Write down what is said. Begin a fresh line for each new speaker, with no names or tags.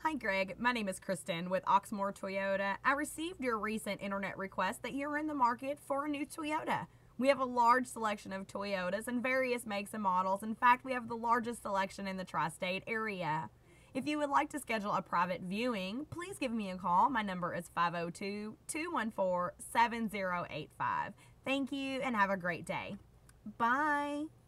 Hi Greg, my name is Kristen with Oxmoor Toyota. I received your recent internet request that you're in the market for a new Toyota. We have a large selection of Toyotas and various makes and models. In fact, we have the largest selection in the tri-state area. If you would like to schedule a private viewing, please give me a call. My number is 502-214-7085. Thank you and have a great day. Bye.